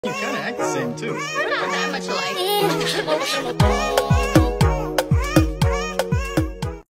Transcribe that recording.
You kind of act the same, too. We're not that much alike.